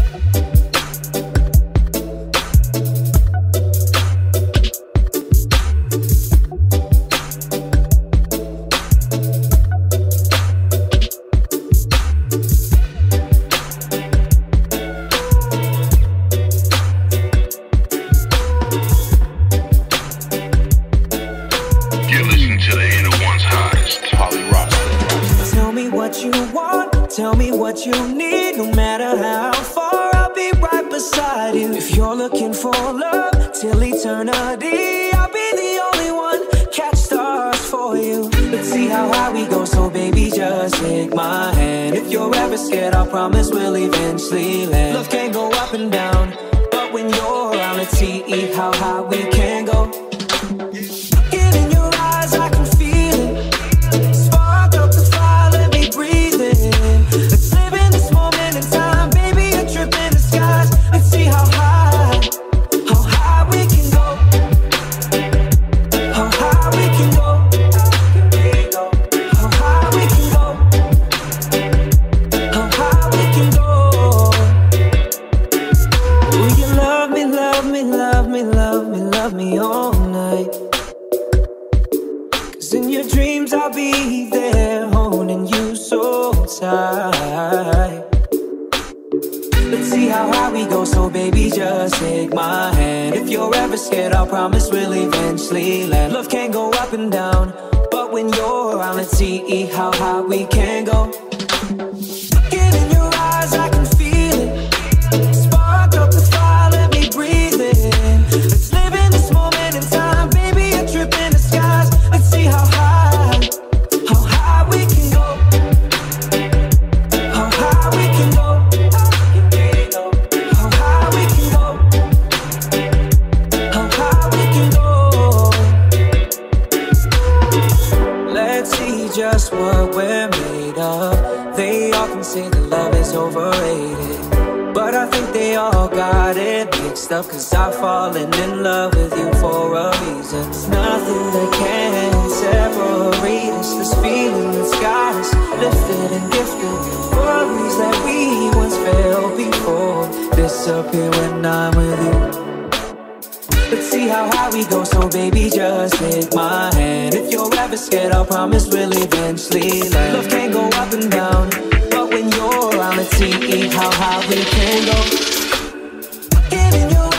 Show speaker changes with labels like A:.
A: Tell me what you need, no matter how far, I'll be right beside you. If you're looking for love till eternity, I'll be the only one, catch stars for you. Let's see how high we go, so baby just take my hand. If you're ever scared, I promise we'll eventually land. Love can go up and down, but when you're around, let's see how high we can go. Looking in your eyes, I can feel it. Spark up the fire, let me breathe in. Let's live in this moment in time, baby, a trip in the skies. Let's see how high we can go. How high we can go. How high we can go. How high we can go. Will you love me, love me, love me, love me, love me all night? 'Cause in your dreams I'll be there, holding you so tight. Let's see how high we go, so baby just take my hand. If you're ever scared, I promise we'll eventually land. Love can go up and down, but when you're around, let's see how high we can go. Looking in your eyes, I can feel it. Spark up the fire, let me breathe in. Let's live in this moment in time, baby, a trip in the skies. Let's see how high we can go. How high we can go. How high we can go. How high we can go. Let's see just what we're made of. They often say that love is overrated, but I think they all got it mixed up. 'Cause I've fallen in love with you for a reason. It's nothing that can separate us. This feeling that's got us lifted and gifted. Worries that we once felt before disappear when I'm with you. Let's see how high we go, so baby just take my hand. If you're ever scared, I promise we'll eventually land. Love can go up and down, but when you're around, let's see how high we can go. Looking in your